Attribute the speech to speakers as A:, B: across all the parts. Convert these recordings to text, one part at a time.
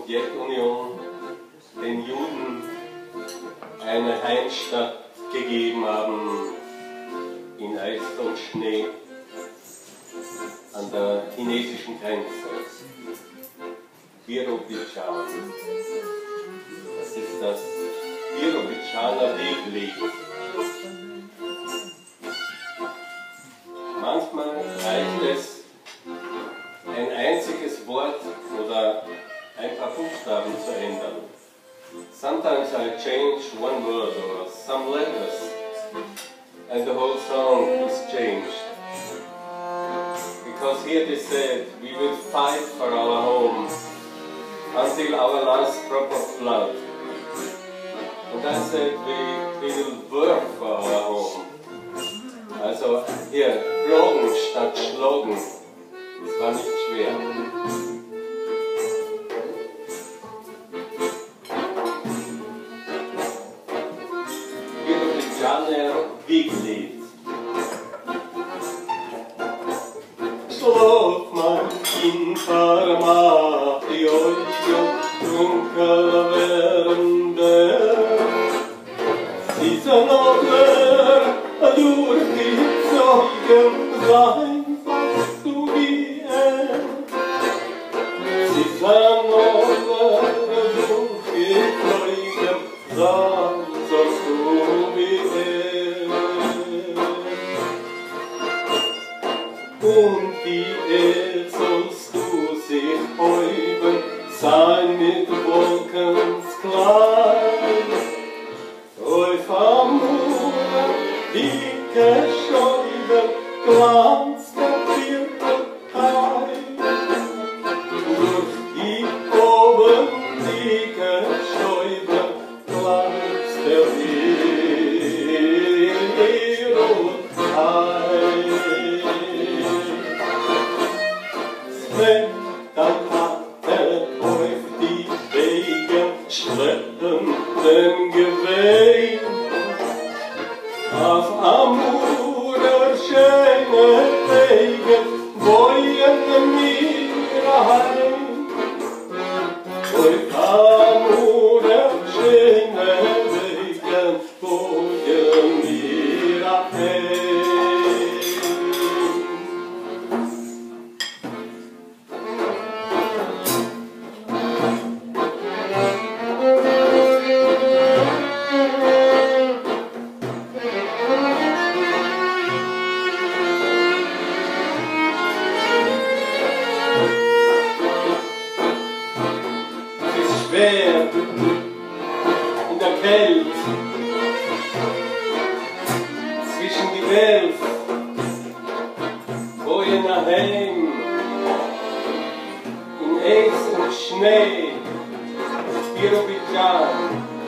A: Sowjetunion den Juden eine Heimstatt gegeben haben in Eis und Schnee an der chinesischen Grenze. Birobidzhaner. Das ist das Birobidzhaner Viglid. Manchmal reicht es, ein einziges Wort oder ein paar Buchstaben zu ändern. Sometimes I change one word or some letters and the whole song is changed. Because here they said, we will fight for our home until our last drop of blood. And I said, we will work for our home. Also hier, Slogan statt Slogan. Das war nicht schwer. Birobidzhaner Viglid. Schlaf, mein Kind, vermach die Augen dunkel werden. Dieser Nobler durch die Zeugen reinfachst du wie er. Dieser Nobler durch die Zeugen reinfachst du wie er. Und wie er sollst du sich häuben, sein mit Wolkenskleid. Auf am Mur, dicke Scheiben, Glanz der Viertelkeit. Durch die oben dicke Scheiben, Glanz der Viertelkeit. Dann hat auf die Wege schleppen den Geweih. Auf Amurer schöne Wege wollen wir heim. Auf Amurer schöne Wege wollen wir heim. Schwer in der Kälte zwischen die Welt, wo ihr nach heim in Eis und Schnee, Birobidzhaner.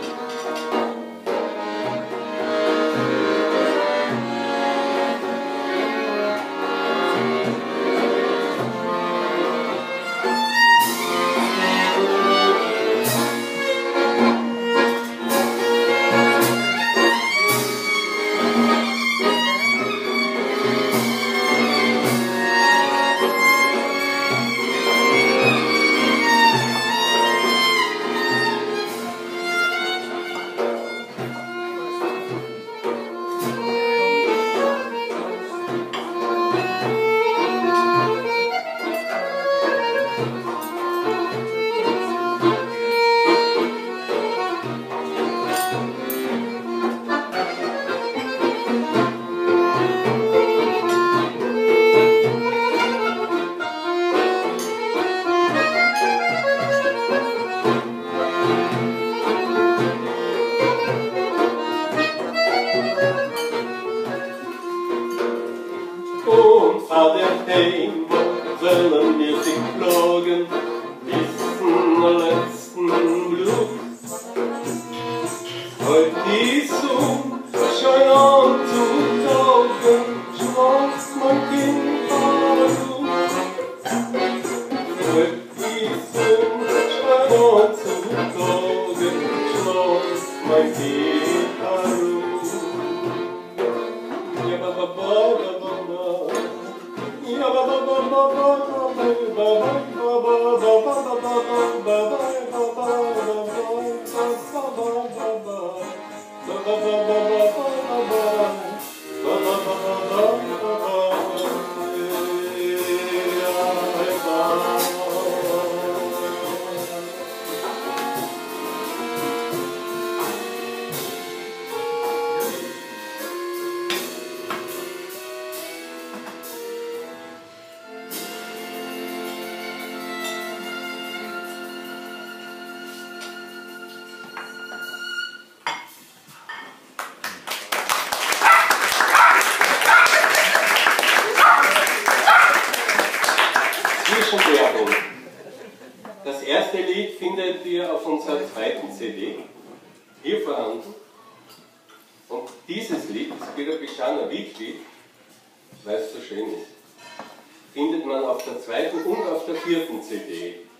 A: Und fahr der Heim, wollen wir sich plagen, bis zum letzten Blut. Heut die Sonne scheint an zu taugen, schwarz mein Kind war du. Heut die Sonne scheint an zu taugen, schwarz mein Kind war du. Ja, ba, ba, ba, ba, ba, ba. Ja, ba, ba, ba, ba, ba, ba, ba, ba, ba, ba, ba, ba, ba, ba, ba, ba, ba, ba. erste Lied findet ihr auf unserer zweiten CD, hier vorhanden. Und dieses Lied, das Birobidzhaner Viglid, weil es so schön ist, findet man auf der zweiten und auf der vierten CD.